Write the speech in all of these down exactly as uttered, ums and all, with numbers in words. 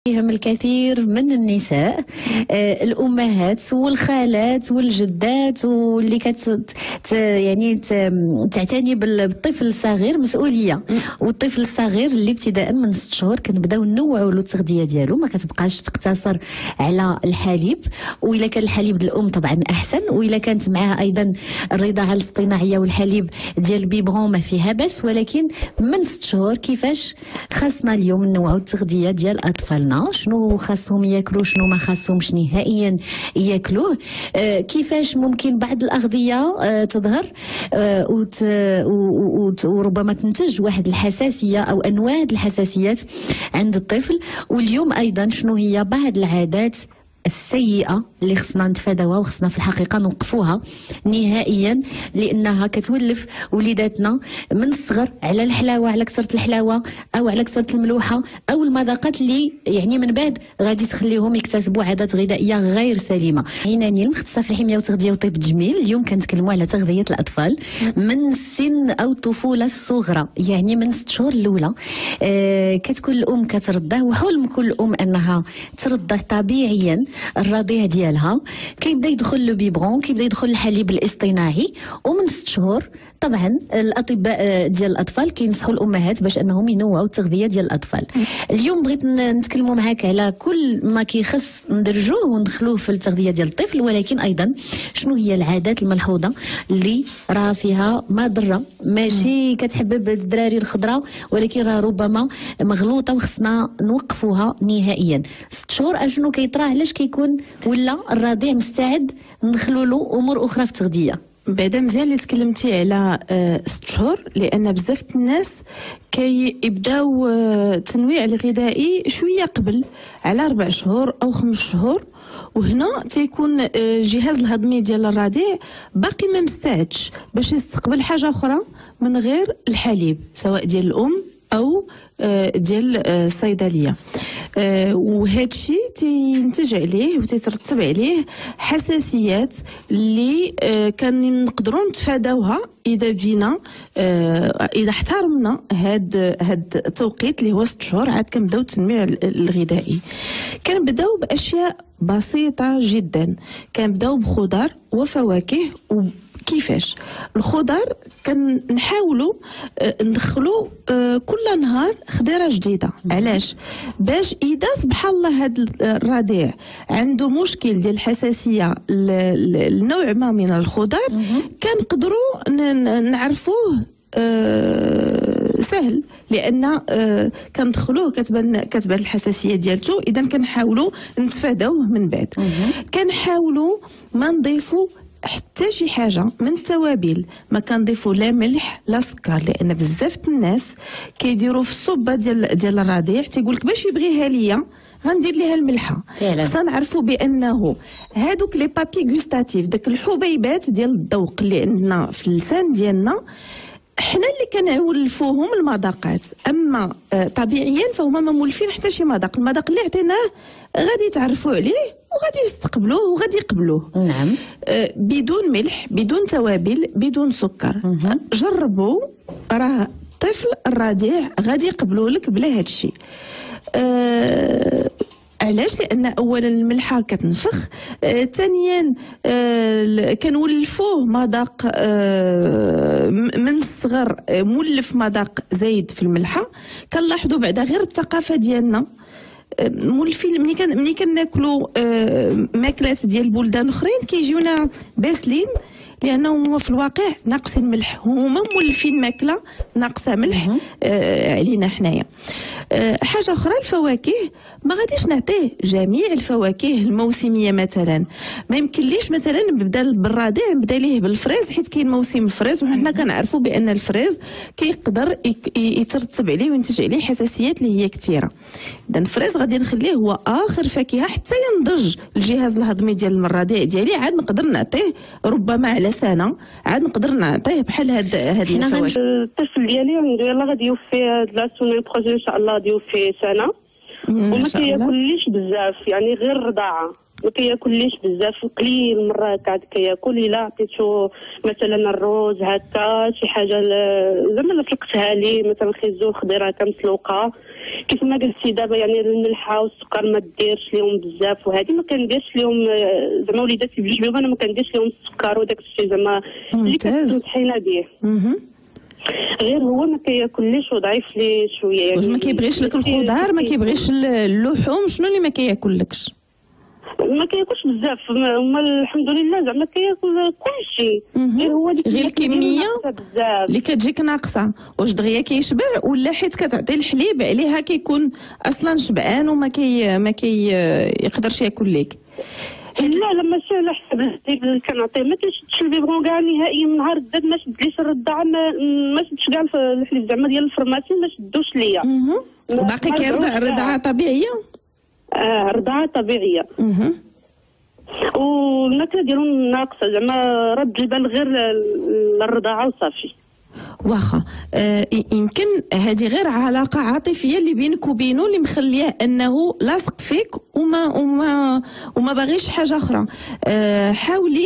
يهم الكثير من النساء آه الامهات والخالات والجدات واللي كت يعني تعتني بالطفل الصغير مسؤوليه. والطفل الصغير اللي ابتداء من ست شهور كنبداو نوعوا له التغذيه ديالو، ما كتبقاش تقتصر على الحليب، واذا كان الحليب ديال الام طبعا احسن، واذا كانت معها ايضا الرضاعه الاصطناعيه والحليب ديال البيبغون ما فيها باس. ولكن من ست شهور كيفاش خاصنا اليوم نوعوا التغذيه ديال اطفالنا، شنو خاصهم ياكلوا، شنو ما خاصهمش نهائيا ياكلوه، آه كيفاش ممكن بعض الاغذيه آه تظهر آه وت وت وربما تنتج واحد الحساسيه او انواع الحساسيات عند الطفل. واليوم ايضا شنو هي بعض العادات السيئة اللي خصنا نتفاداوها وخصنا في الحقيقة نوقفوها نهائيا، لأنها كتولف وليداتنا من الصغر على الحلاوة، على كثرة الحلاوة أو على كثرة الملوحة أو المذاقات اللي يعني من بعد غادي تخليهم يكتسبوا عادات غذائية غير سليمة. عناني المختصة في الحمية والتغذية وطيب التجميل، اليوم كنتكلموا على تغذية الأطفال من السن أو الطفولة الصغرى، يعني من ست شهور الأولى. آه كتكون الأم كترضع، وحلم كل أم أنها ترضع طبيعيا الرضيع ديالها. كيبدا يدخل لو بيبغون، كيبدا يدخل الحليب الاصطناعي، ومن ست شهور طبعا الاطباء ديال الاطفال كينصحوا الامهات باش انهم ينوعوا التغذيه ديال الاطفال. اليوم بغيت نتكلموا معاك على كل ما كيخص ندرجوه وندخلوه في التغذيه ديال الطفل، ولكن ايضا شنو هي العادات الملحوظه اللي راه فيها مضره، ماشي كتحبب الدراري الخضره، ولكن راه ربما مغلوطه وخصنا نوقفوها نهائيا. ست شهور اشنو كيطرا، علاش كيكون ولا الرضيع مستعد ندخلوا له امور اخرى في التغذيه؟ بعدا مزيان اللي تكلمتي على آه ست شهور، لان بزاف الناس كيبداو آه التنويع الغذائي شويه قبل، على اربع شهور او خمس شهور، وهنا تيكون آه الجهاز الهضمي ديال الرضيع باقي ما مستعدش باش يستقبل حاجه اخرى من غير الحليب، سواء ديال الام او ديال الصيدليه. وهذا الشيء تينتج عليه وتيترتب عليه حساسيات اللي كان نقدروا نتفاداوها اذا بينا اذا احترمنا هاد هاد التوقيت اللي هو ست شهور. عاد كنبداو التنويع الغذائي، كنبداو باشياء بسيطه جدا، كنبداو بخضار وفواكه. كيفاش الخضر كنحاولوا ندخلوا كل نهار خضيره جديده. علاش؟ باش اذا سبحان الله هذا الرضيع عنده مشكل ديال الحساسيه لنوع ما من الخضر، كنقدروا نعرفوه أه سهل، لان أه كندخلوه كتبان كتبان الحساسيه ديالته، اذا كنحاولوا نتفاداوه من بعد. كنحاولوا ما نضيفوا حتى شي حاجه من التوابل، ما كنضيفوا لا ملح لا سكر، لان بزاف الناس كيديروا في الصوبه ديال ديال الرضيع تيقول لك باش يبغيها ليا غندير ليها الملحه. خصنا نعرفوا بانه هادوك لي بابي غوستاتيف، داك الحبيبات ديال الذوق اللي عندنا في اللسان ديالنا، حنا اللي كنولفوهم المذاقات، اما طبيعيا فهما ما مولفين حتى شي مذاق. المذاق اللي عطيناه غادي يتعرفوا عليه وغادي يستقبلوه وغادي يقبلوه. نعم. آه بدون ملح، بدون توابل، بدون سكر. مه. جربوا، راه الطفل الرضيع غادي يقبلوا لك بلا هادشي. آه علاش؟ لان اولا الملحه كتنفخ، آه ثانيا آه كنولفوه مذاق آه من الصغر، آه مولف مذاق زايد في الملحه. كنلاحظوا بعدا غير الثقافه ديالنا مولفين، ملي كان ملي كناكلوا آه ماكلات ديال بلدان اخرين كيجيونا باسلين، لانهم في الواقع ناقصين ملح، هما مولفين ماكله ناقصه ملح آه علينا حنايا. آه حاجه اخرى، الفواكه ما غاديش نعطيه جميع الفواكه الموسميه. مثلا ما يمكنليش مثلا نبدا بالرضيع نبدا ليه بالفريز، حيت كاين موسم الفريز وحنا كنعرفوا بان الفريز كيقدر يترتب عليه وينتج عليه حساسيات اللي هي كثيره. اذا الفريز غادي نخليه هو اخر فاكهه حتى ينضج الجهاز الهضمي ديال الرضيع ديالي، عاد نقدر نعطيه ربما على سنه، عاد نقدر نعطيه بحال هاد هاد الفواكه. الطفل ديالي يلاه غادي يوفي لا سومين بروجين ان شاء الله، غادي يوفي سنه وما كياكلش بزاف، يعني غير الرضاعه. ما كياكليش بزاف، قليل مرات عاد كياكل. الا عطيتو مثلا الروز هكا شي حاجه زعما فلقتها ليه مثلا خيزو خضيره هكا مسلوقه كيف ما قلتي دابا، يعني الملحه والسكر ما ديرش ليهم بزاف، وهذه ما كنديرش ليهم زعما وليداتي بجوج بيهم انا ما كنديرش ليهم السكر وداك الشيء زعما اللي كتمتحينا به. غير هو ما كياكلش وضعيف ليه شويه. يعني واش ما كيبغيش لك الخضار، ما كيبغيش اللحوم، شنو اللي ما كياكلكش؟ ما كياكلش بزاف، هما الحمد لله زعما كياكل كلشي، غير هو غير الكميه اللي كتجيك ناقصه. واش دغيا كيشبع ولا حيت كتعطي الحليب عليها كيكون اصلا شبعان وما كي ما كي يقدرش ياكل لك؟ لا لا ماشي على حسب الحليب اللي كنعطيه، ما كيشدش البيبغون كاع نهائيا. نهار الزاد ما شدليش الرضاعه، ما, ما شدش كاع الحليب زعما ديال الفرماسي، ما شدوش ليا. وباقي كيرضع رضاعه طبيعيه؟ اه رضاعه طبيعيه. اها والماكله ديالو ناقصه زعما رد البال غير الرضاعه وصافي. واخا آه يمكن هذه غير علاقه عاطفيه اللي بينك وبينه اللي مخليه انه لاصق فيك وما وما وما باغيش حاجه اخرى. آه حاولي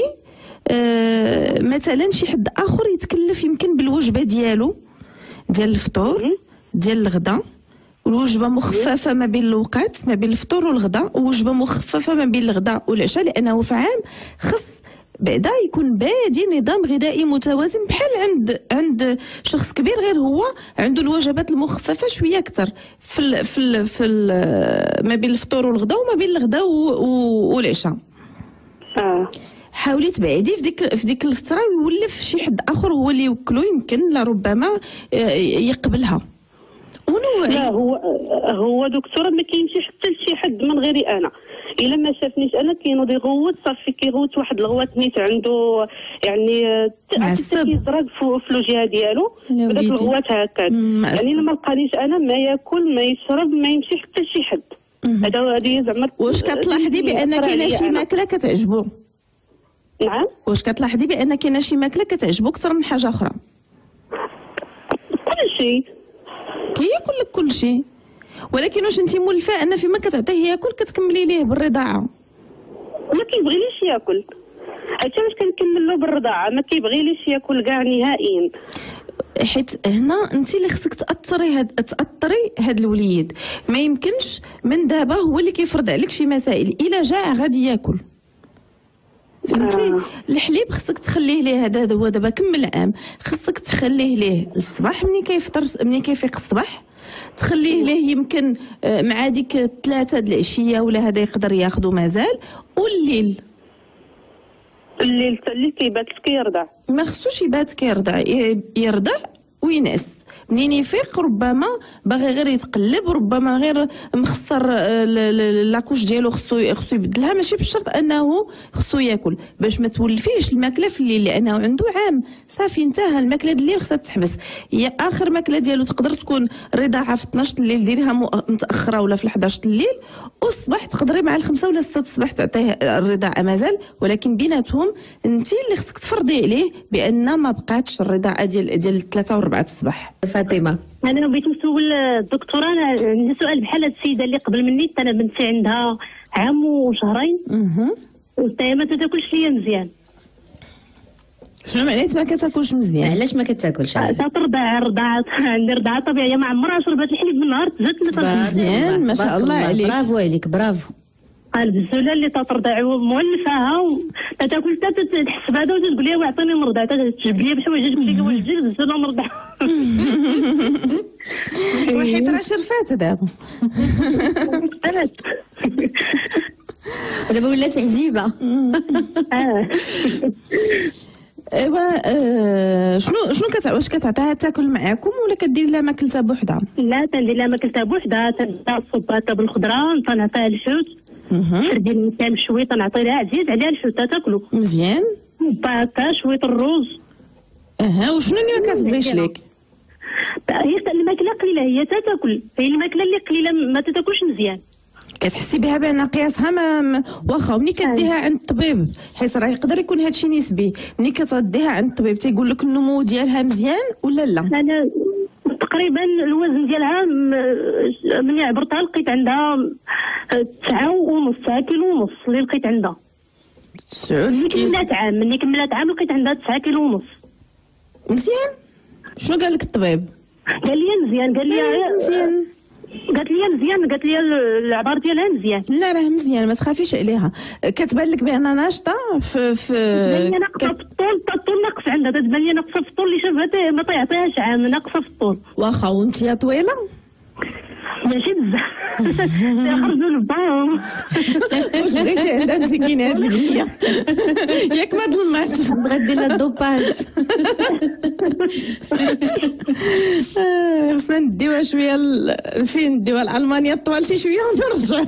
آه مثلا شي حد اخر يتكلف يمكن بالوجبه ديالو ديال الفطور ديال الغداء، والوجبه مخففه ما بين الوقت ما بين الفطور والغداء، ووجبه مخففه ما بين الغداء والعشاء، لانه في عام خص بعدا يكون بادي نظام غذائي متوازن بحال عند عند شخص كبير، غير هو عنده الوجبات المخففه شويه اكثر في ال في ال في ال ما بين الفطور والغداء وما بين الغداء والعشاء. اه حاولي تبعدي في ديك في ديك الفتره ويولف شي حد اخر هو اللي يوكلو، يمكن لربما يقبلها. ونوعي لا هو هو دكتوره ما كاينش حتى لشي حد من غيري انا، الا ما شافنيش انا كينوض يغوت صافي كيغوت واحد الغوات نيت عنده يعني كيزرق في الوجهه ديالو بداك الغوات هكا، يعني الا ما لقانيش انا ما ياكل ما يشرب ما يمشي حتى لشي حد. هذا هذه زعما. واش كتلاحظي بان كاينه شي ماكله كتعجبو؟ نعم. واش كتلاحظي بان كاينه شي ماكله كتعجبو اكثر من حاجه اخرى؟ كلشي كياكل لك كلشي، ولكن واش انت مولفه ان فيما كتعطيه ياكل كتكملي ليه بالرضاعه؟ ما كيبغيليش ياكل، حتى واش كنكمل له بالرضاعه ما كيبغيليش ياكل كاع نهائيا. حيت هنا انت اللي خصك تاثري هاد تاثري هاد الوليد، ما يمكنش من دابا هو اللي كيفرض عليك شي مسائل، الا جاع غادي ياكل. فهمتي؟ آه. الحليب خصك تخليه ليه، هذا هو دابا كمل عام خصك تخليه ليه الصباح ملي كيفطر ملي كيفيق الصباح، تخليه ليه يمكن مع ديك الثلاثه د العشيه ولا هذا يقدر ياخذو مازال. والليل الليل حتى الليل كيبات كيرضع، ما خصوش يبات كيرضع، يرضع وينعس. منين يفيق ربما باغي غير يتقلب، ربما غير مخسر لاكوش ديالو خصو خصو يبدلها، ماشي بالشرط انه خصو ياكل باش ما تولفيش الماكله في الليل، لانه عنده عام صافي انتهى الماكله د الليل خصها تحبس. هي اخر ماكله ديالو تقدر تكون رضاعه في اثناش الليل، ديريها متاخره ولا في حداش الليل، والصباح تقدري مع الخمسه ولا سته الصباح تعطيه الرضاعه مازال، ولكن بيناتهم انت اللي خصك تفرضي عليه بان ما بقاتش الرضاعه ديال ديال ثلاثه وربعه الصباح. فاطمه انا بغيت نسول الدكتوره، انا عندي سؤال بحال هاد السيده اللي قبل مني، انا بنتي عندها عام وشهرين اها وحتى ما تاكلش ليا مزيان. شنو معنات ما كتاكلش مزيان؟ علاش ما كتاكلش؟ ترضع رضاعه، عندي رضاعه طبيعيه، ما عمرها شربت الحليب من نهار تزادت مزيان ما شاء الله عليك. برافو عليك برافو. البزوله اللي تترضع مولفاها وتاكل حتى تحس بعدا وتقول لي واعطيني مرضع، تجيب لي بحوايج تقول لي واش جيت البزوله مرضع. وحيت راه شرفات دابا. دابا ولات عزيبه. ايوا آه شنو شنو كتع... واش كتعطيها تاكل معاكم ولا كدير لها ماكلتها بوحدها؟ لا تندير لها ماكلتها بوحدها، تنعطيها الصباطه بالخضره، تنعطيها الحوت، تردي المكان مشوي تنعطي لها عزيز عليها الحوت تاكلو مزيان، باطا شويه الروز. اها وشنو اللي ما كتبغيش لك؟ هي الماكله قليله، هي تاكل، هي الماكله اللي قليله ما تاكلش مزيان. كتحسي بها بان قياسها ما واخا ملي كديها عند الطبيب، حيت راه يقدر يكون هادشي نسبي، ملي كتغديها عند الطبيب تيقول لك النمو ديالها مزيان ولا لا؟ انا تقريبا الوزن ديالها ملي عبرتها لقيت عندها تسعة ونص، تسعة كيلو ونص اللي لقيت عندها. ملي كملات عام ملي كملات عام لقيت عندها تسعة كيلو ونص. مزيان. شنو قال لك الطبيب؟ قال لي مزيان، قال لي مزيان، قالت لي مزيان، قالت لي العبار ديالها مزيان. لا راه مزيان، ما تخافيش عليها. كتبان لك بانها ناشطه في في تبان لي ناقصه في الطول، الطول ناقص عندها، تبان لي ناقصه في الطول اللي شافها ما تعطيهاش عام، ناقصه في الطول. واخا وانت يا طويله؟ ماشي بزاف. خرجوا للباو. واش بغيتي عندها مسكينه هاد البنيه؟ ياك ما ظلماتش. بغات دير لها الدوباج. خصنا نديوها شويه فين نديوها لالمانيا طوال شي شويه ونرجعوا.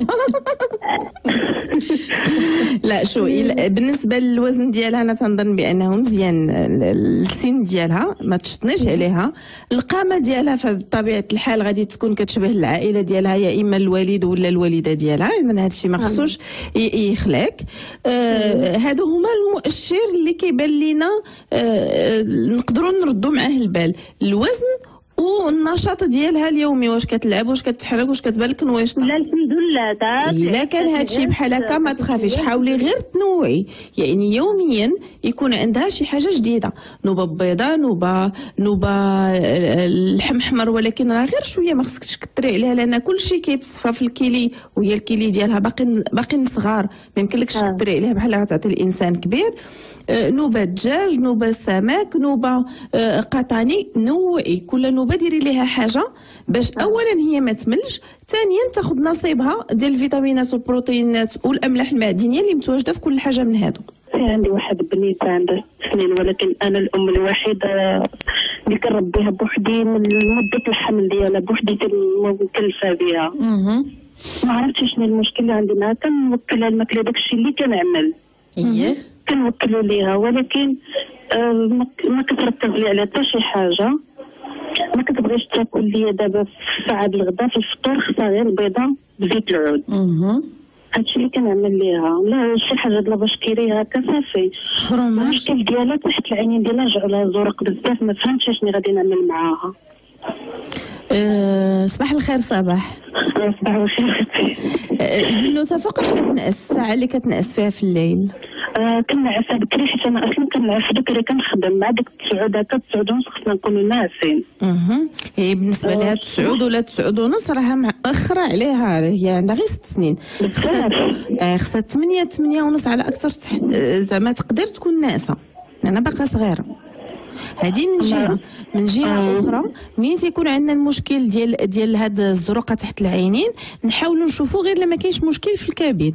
لا شو بالنسبه للوزن ديالها انا تنظن بانه مزيان. السن ديالها ما تشطنيش عليها. القامه ديالها فبطبيعه الحال غادي تكون كتشبه العائله ديالها، يا اما الوالد ولا الوالده ديالها، اذا هذا الشيء ما خصوش يخلاك. آه هادو هما المؤشر اللي كيبان لينا آه نقدروا نردوا معاه البال. الوزن والنشاط ديالها اليومي، واش كتلعب، واش كتحرك، واش كتبان لك نويشطه. لا الحمد لله. الا كان هذا الشيء بحال هكا ما تخافيش، حاولي غير تنوعي، يعني يوميا يكون عندها شي حاجه جديده، نوبه بيضاء، نوبه نوبه اللحم احمر، ولكن راه غير شويه ما خصكش تكثري عليها، لان كل شيء كيتصفى في الكيلي، وهي الكيلي ديالها باقي باقي صغار، ما يمكنلكش تكثري عليها بحال غتعطي الانسان كبير. نوبه دجاج، نوبه سمك، نوبه قطاني، نوعي كل نوبه ديري ليها حاجه باش اولا هي ما تملش، ثانيا تاخذ نصيبها ديال الفيتامينات والبروتينات والاملاح المعدنيه اللي متواجده في كل حاجه من هادو. عندي واحد بنيته عندها سنين، ولكن انا الام الوحيده اللي كنربيها بوحدي من مده الحمل ديالها بوحدي، مكلفه بها. ما عرفتش شنو المشكل اللي عندي معاها، كنوكلها الماكله داكشي اللي كنعمل. اييه كنوكلوا ليها، ولكن آه ما كتركز لي على حتى شي حاجه. ما كتبغيش تاكل ليا دابا في ساعه الغداء في الفطور، خصها غير البيضه بزيت العود. هادشي اللي كنعمل ليها. لا شي حاجه دابا كيريها هكا صافي. المشكل ديالها تحت العينين ديالها جعلها زرق بزاف، ما فهمتش شنو غادي نعمل معاها. أه صباح الخير صباح. صباح الخير اختي. البنوته فوقاش كتنعس الساعه اللي كتنعس فيها في الليل؟ آه كنعس بكري، حيت انا اصلا كنعس بكري كنخدم مع ديك التسعود هكا، تسعود ونص خصنا نكونوا ناعسين. اها هي بالنسبه لها تسعود ولا تسعود ونص راها مأخره عليها، هي عندها غير ست سنين، خصها آه خصها ثمانية ثمانية ونص على اكثر زعما تقدر تكون ناعسه، لأنها باقا صغيره. هذه من جهه، من جهه اخرى مين تيكون عندنا المشكل ديال ديال هاد الزروقه تحت العينين، نحاولوا نشوفوا غير لما كاينش مشكل في الكبد،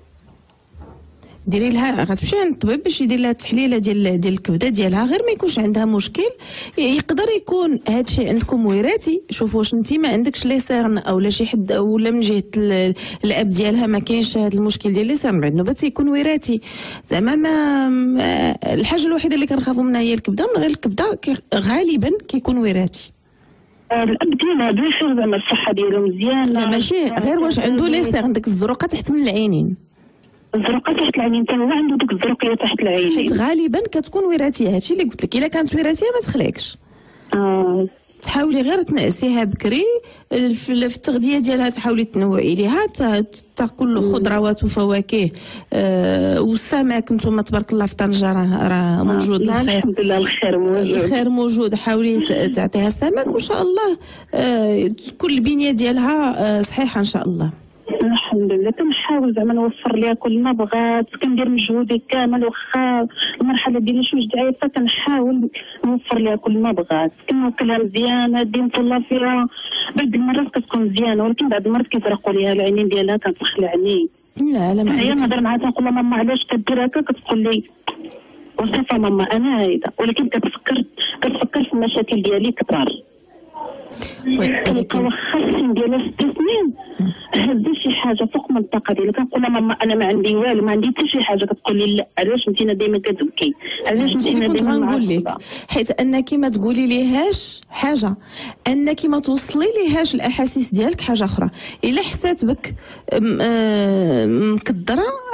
ديري لها غتمشي عند الطبيب باش يدير لها التحليله ديال ديال الكبده ديالها، غير ما يكونش عندها مشكل. يقدر يكون هذا الشيء عندكم وراثي، شوفوا واش انت ما عندكش لي سيرن اولا شي حد، ولا من جهه الاب ديالها ما كاينش هذا المشكل ديال لي سيرن، بعد نوبه تيكون وراثي. زعما ما الحاجه الوحيده اللي كنخافوا منها هي الكبده، من غير الكبده غالبا كيكون وراثي. الاب ديالها بخير، زعما الصحه ديالو مزيانه، ماشي غير واش عنده لي سيرن، ديك الزروقه تحت من العينين. الزرقاء تحت العينين حتى هو عنده ديك الزرقيه تحت العينين، حيت غالبا كتكون وراثيه. هادشي اللي قلت لك، الا كانت وراثيه ما تخليكش. اه تحاولي غير تنعسيها بكري، في التغذيه ديالها تحاولي تنوعي ليها، تاكل خضروات وفواكه آه والسمك. نتوما تبارك الله في طنجه راه راه موجود الخير. الحمد لله الخير موجود، الخير موجود. حاولي تعطيها السمك وان شاء الله آه تكون البنيه ديالها آه صحيحه ان شاء الله. الحمد لله كنحاول زعما نوفر ليها كل ما بغات، كندير مجهودي كامل، واخا المرحله ديالي شويه ضعيفه كنحاول نوفر ليها كل ما بغات. كنوكلها مزيان، هادي مطلع فيها بعض المرات كتكون مزيانه، ولكن بعض المرات كيزرقوا ليها العينين ديالها كتخلعني. لا لا ما هي نهضر معاها تنقول لها ماما علاش كدير هكا، كتقول لي وصافي ماما انا هايده، ولكن كتفكر كتفكر في المشاكل ديالي كثر. كنبقى واخا السن ديالها ست سنين هزا شي حاجه فوق من الطاقه ديالها، كنقول لها ماما انا ما عندي والو، ما عندي حتى شي حاجه. كتقول لي لا علاش انت دائما كتبكي، علاش انت دائما غنقول لك، حيت انك ما تقولي ليهاش حاجه، انك ما توصلي ليهاش الاحاسيس ديالك حاجه اخرى. الا حسات بك مكدره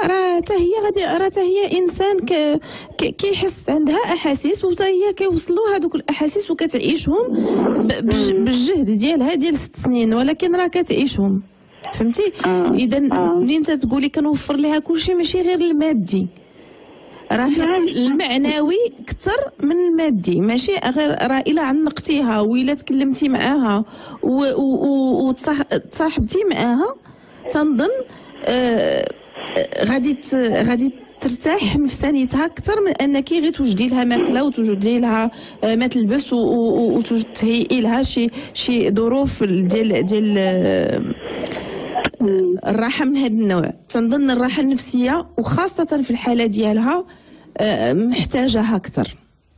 راه حتى هي غادي راه حتى هي انسان ك... ك... كيحس عندها احاسيس، وحتى هي كيوصلوا هذوك الاحاسيس وكتعيشهم ب... بج... بالجهد ديالها ديال ست سنين، ولكن راه كتعيشهم، فهمتي؟ اذا منين تتقولي كنوفر لها كلشي ماشي غير المادي، راه المعنوي اكثر من المادي، ماشي غير راه الا عنقتيها وإلا تكلمتي معاها وتصاحبتي معاها تنظن آه غادي غادي ترتاح نفسانيتها اكثر من انك غير توجدي لها ماكله وتوجدي لها آه ما تلبس وتهيئي لها شي شي ظروف ديال ديال آه الراحه من هذا النوع. تنظن الراحه النفسيه وخاصه في الحاله ديالها محتاجاها اكثر.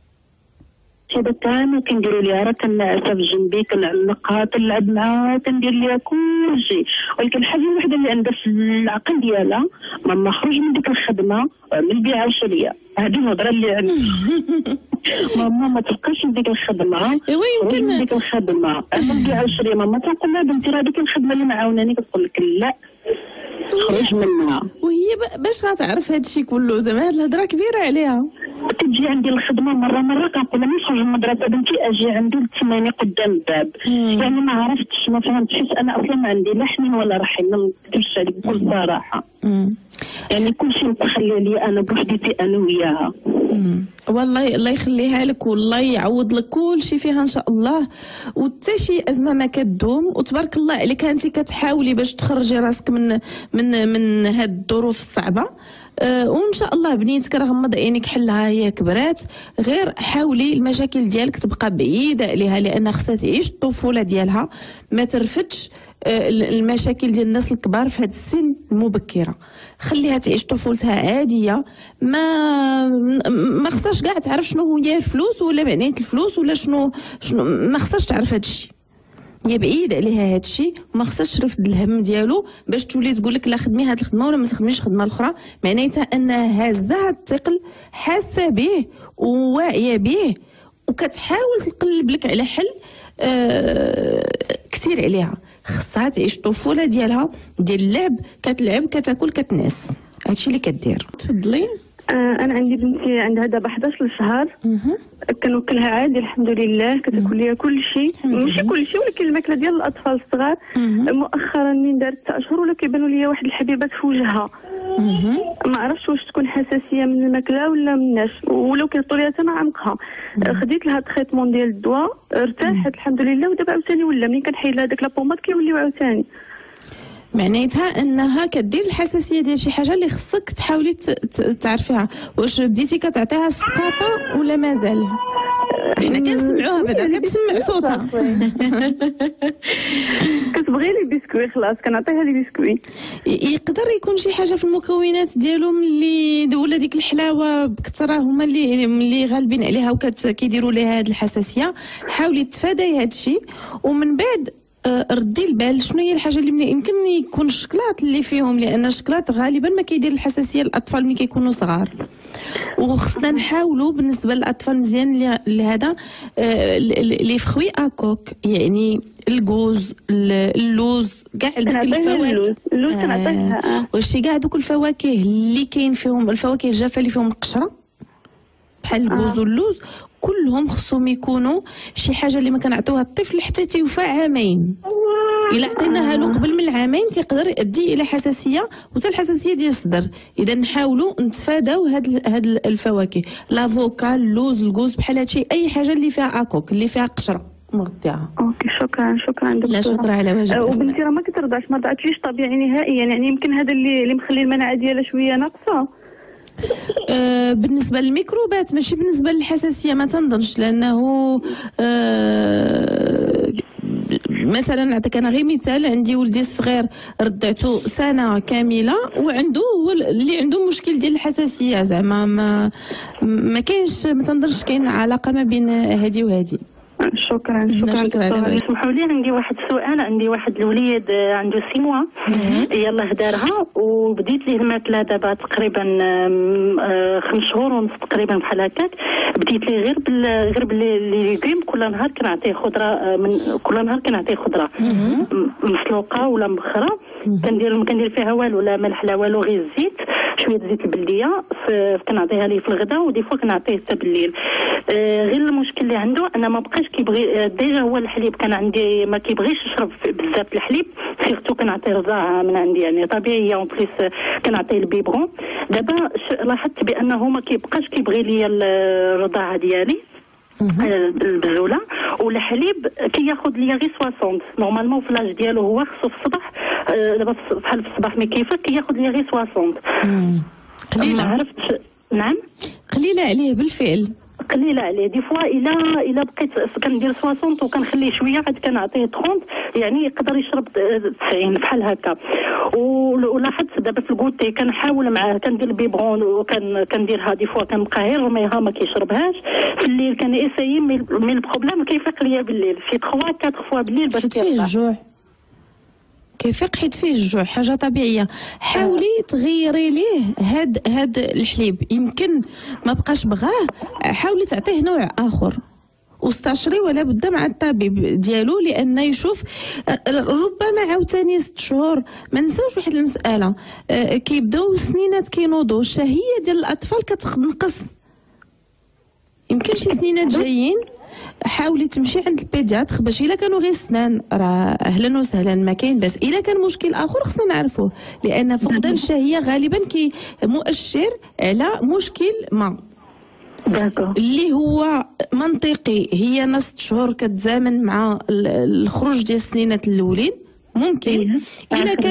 هذا الطعام كنديروا ليها، راه كنعسها في جنبي، كنعلقها، كنلعب معاها، كندير ليها كل شيء، ولكن الحاجه الوحيده اللي عندها في العقل ديالها ماما خرج من ديك الخدمه وعمل بها عشريه، هذه الهضره اللي عندها. ماما ما تبقاش في ديك الخدمه، ايوا يمكن من ديك الخدمه عمل بها عشريه. ماما تنقول لها بنتي راه ديك الخدمه اللي معاوناني، كتقول لك لا خرج منها. وهي باش غتعرف هذا الشيء كله؟ زعما هاد الهضره كبيره عليها. كتجي عندي الخدمه مره مره كنقول لها نخرج من المدرسه بنتي اجي عندي تسمعني قدام الباب، يعني ما عرفتش ما فهمتش، انا اصلا ما عندي لا حنين ولا رحيم، ما نكذبش عليك بكل صراحه. مم. يعني كل شيء متخلي لي انا بوحديتي انا وياها. والله الله يخليها لك والله يعوض لك كل شيء فيها ان شاء الله، وحتى شي ازمه ما كتدوم، وتبارك الله عليك انت كتحاولي باش تخرجي راسك من من من هاد الظروف الصعبه. أه وان شاء الله بنيتك راه غمض عينيك حلها، هي كبرات، غير حاولي المشاكل ديالك تبقى بعيده عليها، لان خصها تعيش الطفوله ديالها، ما ترفدش المشاكل ديال الناس الكبار في هذا السن المبكره. خليها تعيش طفولتها عاديه، ما ما خصهاش كاع تعرف شنو هي الفلوس ولا معنيه الفلوس ولا شنو شنو ما خصهاش تعرف هذا الشيء، هي بعيد عليها هذا الشيء، وما خصهاش ترفد الهم ديالو باش تولي تقول لك لا خدمي هذه الخدمه ولا ما تخدميش الخدمه الاخرى، معناتها انها هازه هذا الثقل، حاسه به وواعيه به، وكتحاول تقلب لك على حل آه كثير عليها. خصها تعيش الطفوله ديالها ديال اللعب، كتلعب كتاكل كتنعس، هادشي اللي كدير. تفضلي. آه انا عندي بنتي عندها دابا حداش شهر، كنوكلها عادي الحمد لله، كتاكل ليا كل شيء، ماشي كل شيء ولكن الماكله ديال الاطفال الصغار. مؤخرا من دارت تسع شهور ولا كيبانوا ليا واحد الحبيبات في وجهها، ما عرفتش واش تكون حساسيه من الماكله ولا من الناس، ولو كيهبطوا ليها حتى نعمقها. خديت لها التريتمون ديال الدواء ارتاحت الحمد لله، ودابا عاوتاني ولا ملي كنحيد لها داك لابومات كيوليو عاوتاني. معناتها انها كدير الحساسيه ديال شي حاجه اللي خصك تحاولي تعرفيها. واش بديتي كتعطيها السقاطه ولا مازال؟ حنا كنسمعوها بعدا كتسمع صوتها. كتبغي لي بسكوي، خلاص كنعطيها لي بسكوي. يقدر يكون شي حاجه في المكونات ديالهم اللي ولا ديك الحلاوه بكثره هما اللي اللي غالبين عليها وكيديروا لها هذه الحساسيه. حاولي تفاداي هذا الشيء، ومن بعد ردي البال شنو هي الحاجه اللي يمكن يكون الشكلاط اللي فيهم، لان الشكلاط غالبا ما كيدير الحساسيه للاطفال ملي كيكونوا صغار. وخصنا نحاولوا بالنسبه للاطفال مزيان لهذا لي فخوي اكوك، يعني الكوز، اللوز، كاع دوك الفواكه. اللوز كنعطيها. واش كاع دوك الفواكه اللي كاين فيهم الفواكه الجافه اللي فيهم القشره بحال الكوز واللوز، كلهم خصهم يكونوا شي حاجه اللي ما كنعطيوها الطفل حتى تيوفى عامين. الا عطيناها له قبل من العامين كيقدر يؤدي الى حساسيه، وحتى الحساسيه ديال الصدر. اذا نحاولوا نتفاداو هاد هاد الفواكه، لافوكا، اللوز، الكوز، بحال هادشي، اي حاجه اللي فيها اكوك اللي فيها قشره مغطيها. اوكي شكرا شكرا دكتوره. لا شكرا على واجبك. وبنتي راه ما كترضعش، ما ضعتليش طبيعي نهائيا، يعني يمكن هذا اللي اللي مخلي المناعه ديالها شويه ناقصه. آه بالنسبه للميكروبات ماشي بالنسبه للحساسيه ما تنظنش، لانه آه مثلا نعطيك انا غير مثال، عندي ولدي الصغير رضعته سنه كامله وعنده هو اللي عنده مشكل ديال الحساسيه، زعما ما ما كاينش، ما تنظنش كاين علاقه ما بين هذه وهذه. شكرا شكرا دكتوره. اسمحوا لي عندي واحد السؤال، عندي واحد الوليد عنده سي موا، يلاه دارها وبديت ليه الماكله دابا تقريبا خمس شهور ونص تقريبا بحال هكاك. بديت ليه غير بال غير بالليغوم، كل نهار كنعطيه خضره، من كل نهار كنعطيه خضره مسلوقه ولا مبخره، كندير كندير فيها والو لا ملح لا والو، غير الزيت. شويه زيت البلديه كنعطيها ليه في الغداء ودي فوا كنعطيه حتى بالليل. آه غير المشكل اللي عنده انا ما بقاش كيبغي، آه ديجا هو الحليب كان عندي ما كيبغيش يشرب بزاف الحليب، سيرتو كنعطيه رضاعه من عندي يعني طبيعيه اون بليس كنعطيه البيبرون. دابا لاحظت بانه ما كيبقاش كيبغي ليا الرضاعه ديالي البزوله والحليب كياخذ ليا غير ستين نورمالمون في لاج ديالو هو خصو في الصباح، دابا بحال في الصباح مي كيفاش كياخذ ليا غير ستين. قليله عرفت. نعم قليله عليه بالفعل، قليله عليه. دي فوا الا الا بقيت كندير ستين وكنخليه شويه عاد كنعطيه ثلاثين يعني يقدر يشرب تسعين بحال هكا. ولاحظت دابا في الكوتي كنحاول معاه كندير البيبرون وكان كنديرها دي فوا كنبقى غير رميها ما كيشربهاش. في الليل كان اسايي من البروبليم كيفيق ليا بالليل شي ثلاثة أربعة فوا بالليل باش فيه الجوع، كيفيق حيت فيه الجوع حاجه طبيعيه. حاولي تغيري ليه هاد هاد الحليب، يمكن ما بقاش بغاه، حاولي تعطيه نوع اخر واستشري ولا بد مع الطبيب ديالو لان يشوف. ربما عاوتاني ست شهور ما نساوش واحد المساله، كيبداو السنينات كينوضوا، الشهيه ديال الاطفال كتنقص، يمكن شي سنينات جايين. حاولي تمشي عند البيدياتر باش الا كانوا غير سنان راه اهلا وسهلا ما كاين، بس الا كان مشكل اخر خصنا نعرفوه لان فقدان الشهيه غالبا كي مؤشر على مشكل ما اللي هو منطقي. هي نص شهور كتزامن مع الخروج ديال السنينات الاولين، ممكن الا كان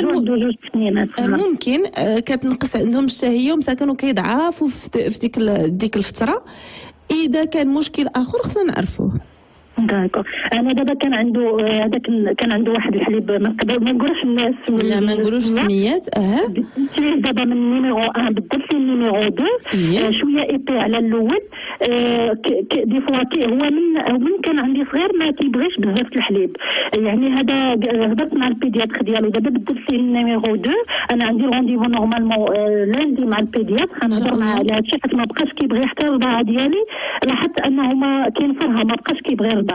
ممكن كتنقص عندهم الشهيه ومساكنوا كيضعفوا في ديك ديك الفتره. اذا كان مشكل اخر خصنا نعرفوه. داكو. انا دابا كان عنده هذاك كان عنده واحد الحليب ما نقولوش الناس، لا ما نقولوش السميات. اه دابا من نيميرو واحد بدلت لي نيميرو اثنين. آه شويه ايبي على الاول. آه دي فوا هو من من كان عندي صغير ما كيبغيش بزاف الحليب يعني. هذا هضرت مع البيدياتر ديالو دابا بدلت لي النيميرو اثنين. انا عندي رونديفو نورمالمون آه لاندي مع البيدياتر غنهضر معاه على هادشي حيت ما بقاش كيبغي حتى الرضاعه ديالي. لاحظت انه ما كاين فرها ما بقاش كيبغي يرضع.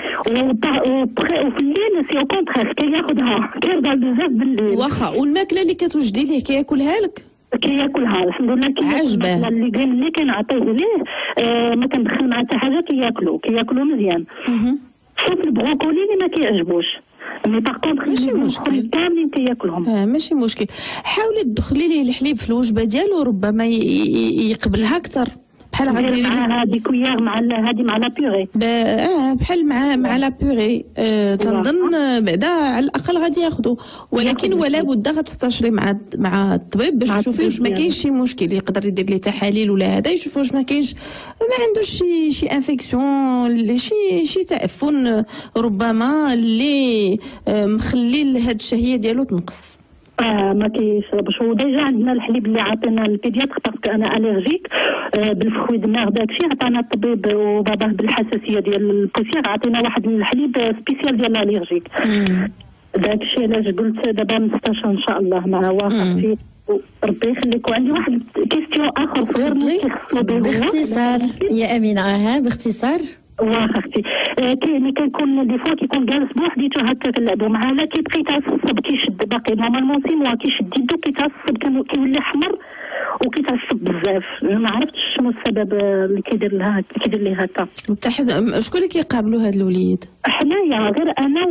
وفي الليل سي او كونتخيغ كياخذها كيرضى بزاف بالليل. واخا والماكله اللي كتوجدي ليه كياكلها لك؟ كياكلها الحمد لله. عاجبه اللي كاين اللي كنعطيه ليه آه ما كندخل معاه حتى حاجه كياكلو كياكلو مزيان. شوف البروكولي اللي ما كيعجبوش مي باغ كونطخ ماشي مشكل كاملين كياكلهم. اه ماشي مشكل. حاولي تدخلي ليه الحليب في الوجبه ديالو ربما يقبلها اكثر بحال غديري مع هذه كويار مع هذه مع لا بيغي. اه بحال مع مع لا بيغي. آه تنظن بعدا على الاقل غادي ياخذوا، ولكن ولا بد غتستشري مع مع الطبيب باش تشوفي واش ما كاينش شي مشكل. يقدر يدير ليه تحاليل ولا هذا يشوف واش ما كاينش ما عندوش شي شي انفيكسيون شي شي تعفن ربما اللي آه مخلي هاد الشهيه ديالو تنقص. اه ما كيشربش. وديجا عندنا الحليب اللي عطينا البيدياتر باسكو انا اليرجيك آه بالفخوي دماغ داكشي عطانا الطبيب وباباه بالحساسيه ديال البوسيير عطينا واحد الحليب سبيسيال ديال الاليرجيك. داكشي علاش قلت دابا نستشفى ان شاء الله مع واخا ربي يخليك. وعندي واحد كيستيون اخر صغير كيخصو به باختصار يا امينه. اها باختصار واخا اختي. آه كاين كيكون دي فوا كيكون جالس بوحديتو هكا كنلعبوا معاه لا كيبقى يتعصب كيشد باقي نورمالمون سي موا كيشد يدو كيتعصب كيولي احمر وكيتعصب بزاف. ما عرفتش شنو السبب اللي كيدير لها كيدير ليه هكا. شكون اللي كيقابلوا هاد الوليد؟ حنايا غير انا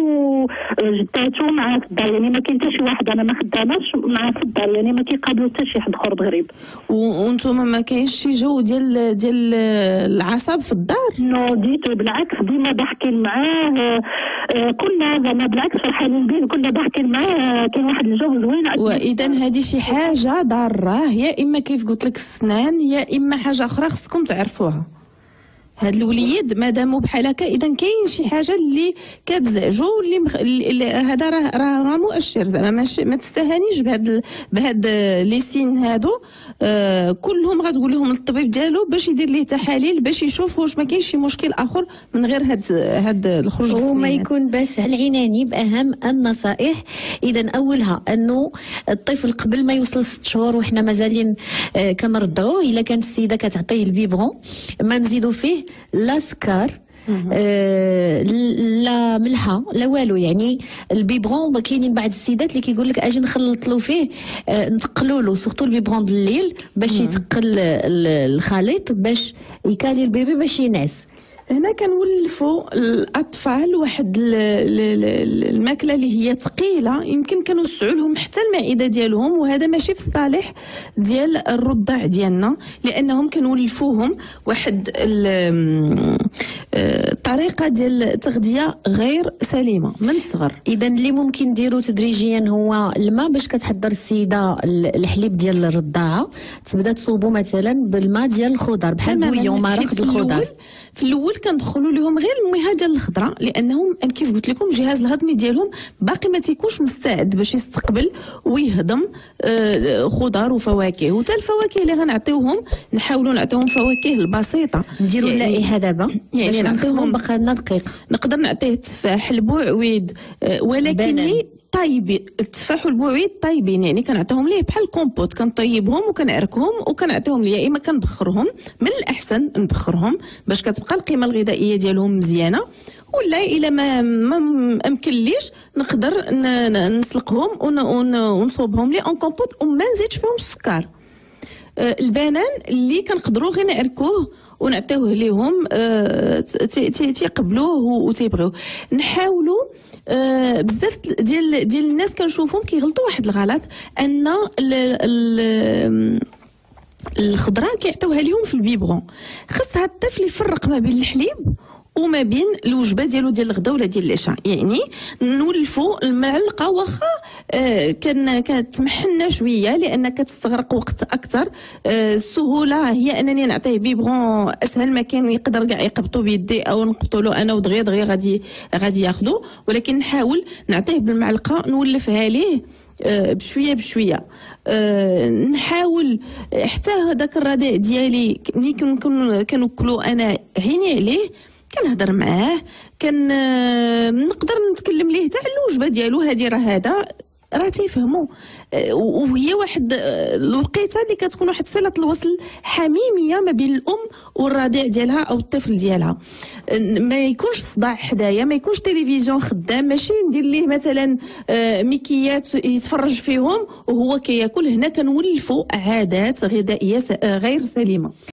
وجداتو مع في الدار يعني ما كاين حتى شي واحد انا ما خداماش مع في الدار يعني ما كيقابلوا حتى شي حد اخر غريب. وانتم ما كاينش شي جو ديال ديال العصب في الدار؟ نو ديتو بالعكس ديما ضاحكين معاه. كنا زعما بالعكس فرحانين به كنا ضاحكين معاه. كاين واحد الجو زوين. واذا هذه شي حاجه ضاره يا اما كيف قلت لك السنان يا اما حاجه اخرى خصكم تعرفوها. هاد الوليد مادامو بحال هكا اذا كاين شي حاجه اللي كتزعجو اللي هذا راه راه مؤشر زعما ماشي ما تستهانيش بهاد بهاد لي سين هادو. آه كلهم غتقول لهم الطبيب ديالو باش يدير ليه تحاليل باش يشوف واش ما كاينش شي مشكل اخر من غير هاد هاد الخروج السنين. وما يكون باش العناني باهم النصائح. اذا اولها انه الطفل قبل ما يوصل ست شهور وحنا مازالين آه كنرضعوه الا كانت السيده كتعطيه البيبرون ما نزيدو فيه لا سكر آه لا ملحه لا والو. يعني البيبرون كاينين بعض السيدات اللي كيقول لك اجي نخلط له فيه آه نتقلوا له سورتو البيبرون د الليل باش يتقل الخليط باش يكالي البيبي باش ينعس. هنا كنولفوا الاطفال واحد الماكله اللي هي ثقيله، يمكن كنوسعوا لهم حتى المعده ديالهم، وهذا ماشي في الصالح ديال الرضع ديالنا، لانهم كنولفوهم واحد الطريقه ديال التغذيه غير سليمه من الصغر. اذا اللي ممكن نديرو تدريجيا هو الماء. باش كتحضر السيده الحليب ديال الرضاعه تبدا تصوبو مثلا بالماء ديال الخضر بحال بويون مرق الخضر. في الاول كندخلوا لهم غير المياه ديال الخضره، لانهم كيف قلت لكم الجهاز الهضمي ديالهم باقي ما تيكونش مستعد باش يستقبل ويهضم آه خضر وفواكه. وتا الفواكه اللي غنعطيوهم نحاولوا نعطيوهم فواكه البسيطه. نديروا يعني اللائحه دابا يعني باش نعطيوهم بقى لنا دقيق. نقدر نعطيه التفاح، البوعويد، آه ولكن لي طيب التفاح والبوعويد طيبين، يعني كنعطيهم ليه بحال الكومبوت، كنطيبهم وكنعركهم وكنعطيهم ليه، يا اما كنبخرهم، من الاحسن نبخرهم باش كتبقى القيمه الغذائيه ديالهم مزيانه، ولا الا ما ما امكنليش نقدر نسلقهم ونصوبهم لي اون كومبوت وما نزيدش فيهم السكر. البنان اللي كنقدروا غير نعركوه ونعطيوه ليهم أه تيقبلوه وتيبغيوه. نحاولوا أه بزاف ديال ديال الناس كنشوفهم كيغلطوا واحد الغلط، ان الخضره كيعطيوها ليهم في البيبغون. خص هاد الطفل يفرق ما بين الحليب وما بين الوجبه ديالو ديال الغداء ولا ديال العشاء. يعني نولفوا المعلقه واخا آه كان كتمحنا شويه لان كتستغرق وقت اكثر. آه السهوله هي انني نعطيه بيبغون اسهل ما كان، يقدر كاع يقبطو بيدي او نقبطو له انا ودغيا دغيا غادي غادي ياخذو، ولكن نحاول نعطيه بالمعلقه نولفها ليه أه بشويه بشويه. أه نحاول حتى هذاك الرضيع ديالي ملي كنوكلو انا عيني عليه، كنهضر معاه، كان نقدر نتكلم ليه حتى على الوجبه ديالو، هذه راه هذا راه تيفهموا. وهي واحد الوقيته اللي كتكون واحد صله الوصل حميميه ما بين الام والرضيع ديالها او الطفل ديالها. ما يكونش صداع حدايا، ما يكونش تلفزيون خدام، ماشي ندير ليه مثلا ميكيات يتفرج فيهم وهو كياكل. هنا كنولفوا عادات غذائيه غير سليمه.